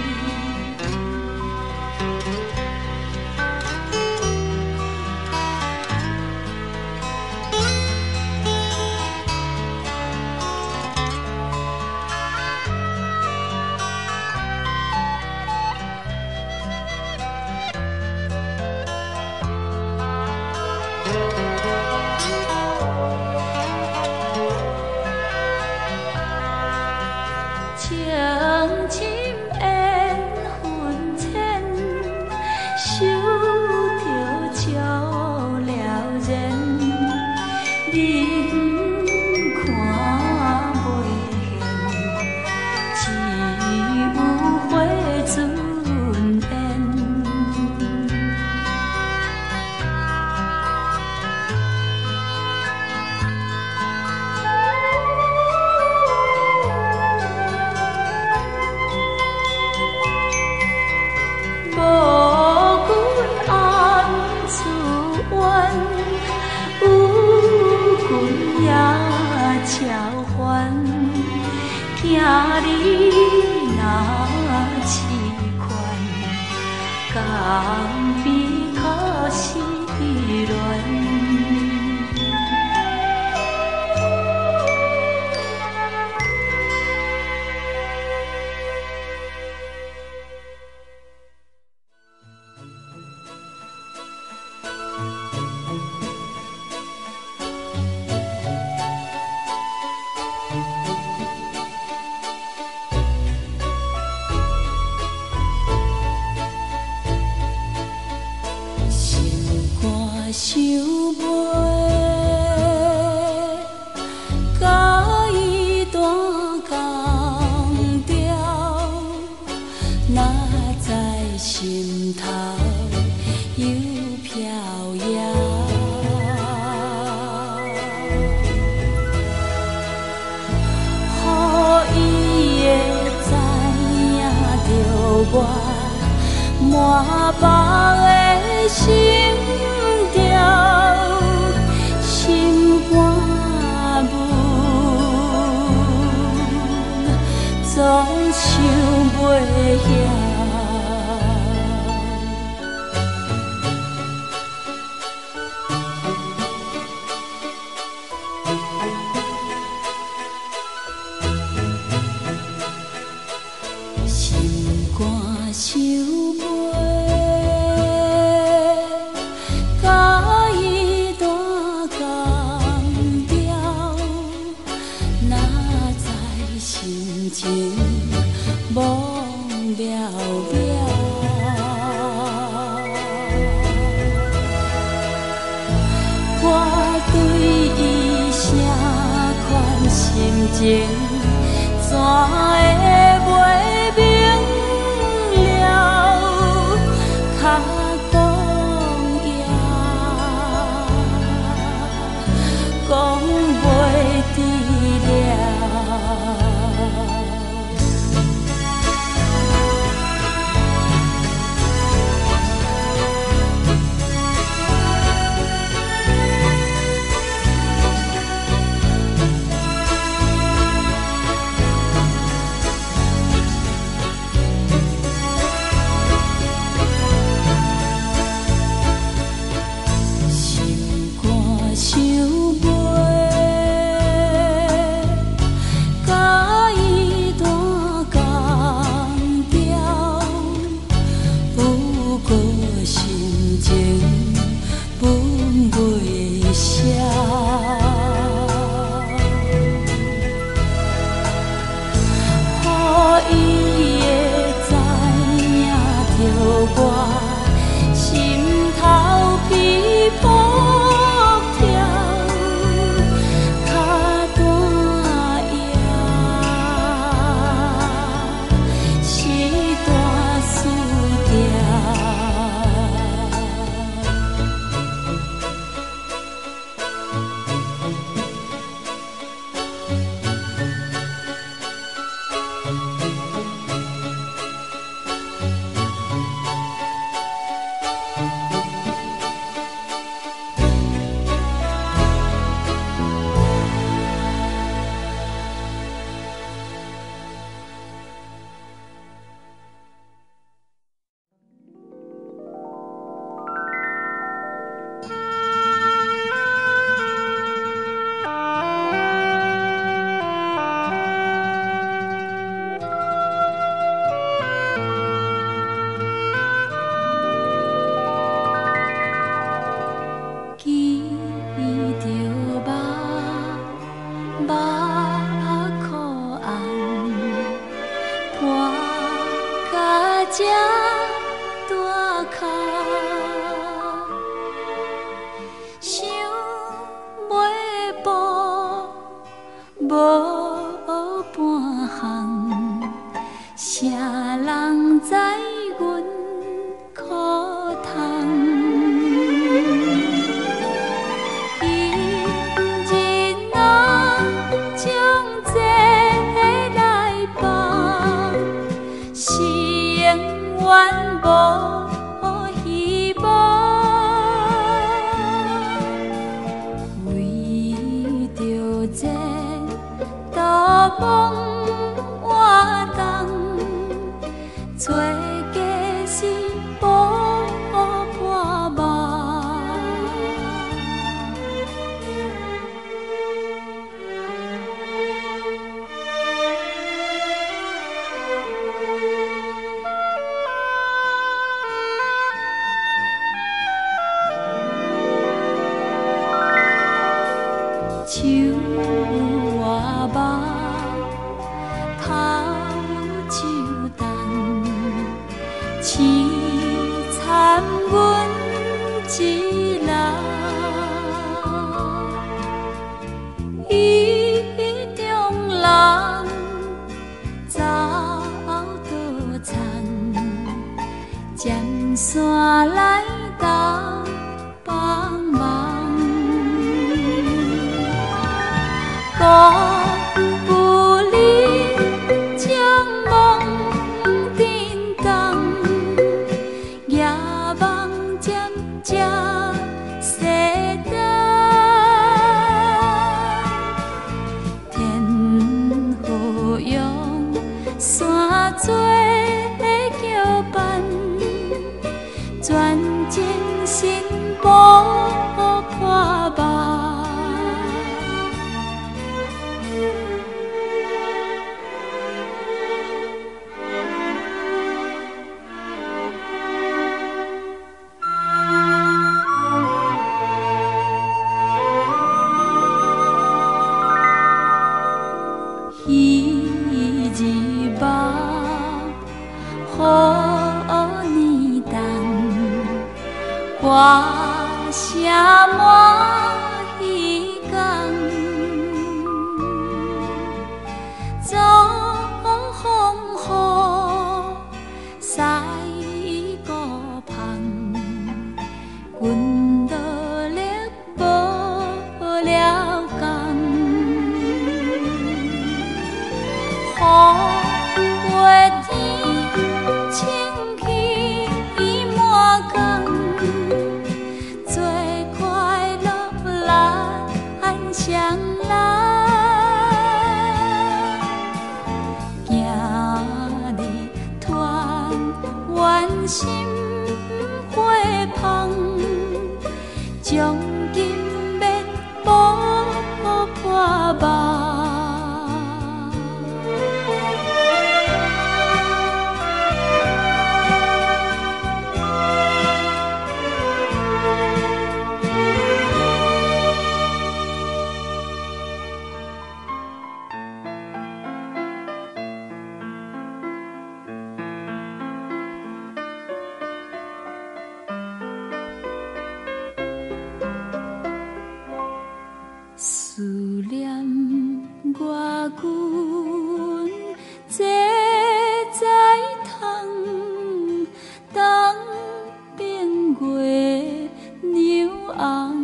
情深缘分浅，守着照了然，人看袂现，只有花阵烟。 你若痴款，江边较是恋。想袂，甲伊弹讲着，哪知心头又飘摇。予伊会知影着我满腹的心。心肝闷，总想袂晓。心肝想袂。忘了了，我对伊啥款心情，怎会袂明了？较讲也讲袂得了。 阮一人，意中人走倒田，尖山来投帮忙。不离将梦叮当，夜梦渐渐西东，天河用山做桥伴，全情心无破梦。歌声满鱼港，走风雨驶孤芳，阮努力无了工，雨月天清气满江。相来，今日团圆心花香，将今灭无破梦。思念我阮坐在窗，东边月牛红，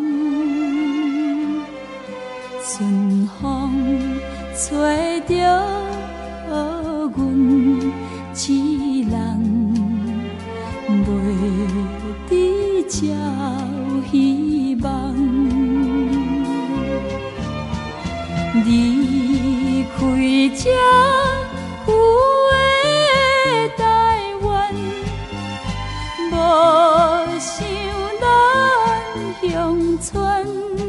春风吹着阮一人，袂伫照希望。离开这有的台湾，无想咱乡村，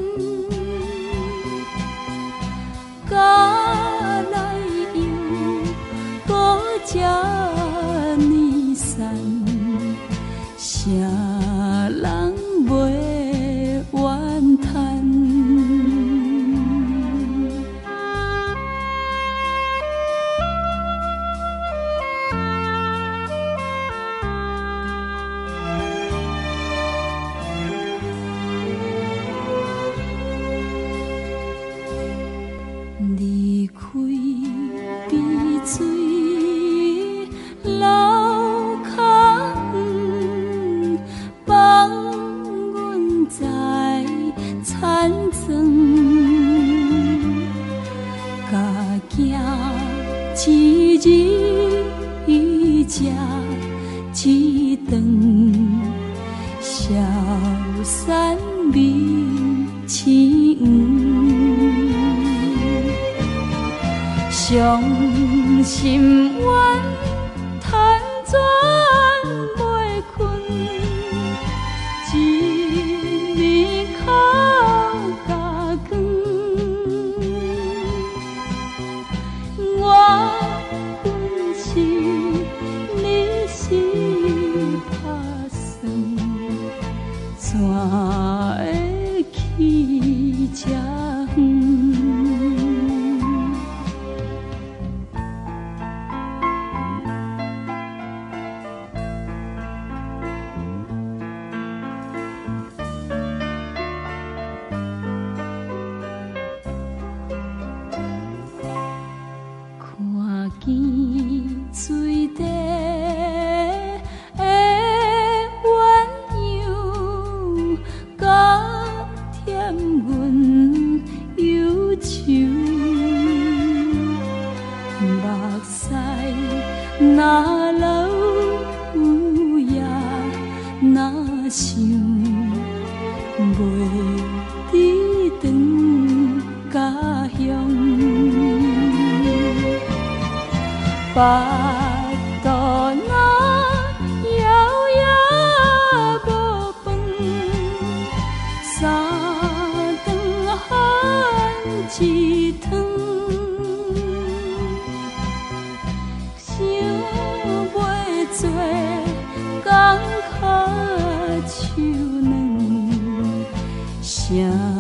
甲来又搁这呢散，啥人袂怨叹？离开碧水流空，放阮在残妆，甲囝一日食一顿，消散面青黄。伤心怨，叹全袂困，一暝哭甲光。我本是你是打算，怎会去这远？ 想，袂抵转家乡。巴肚若遥遥无饭，三顿含一汤。想袂做工课手软，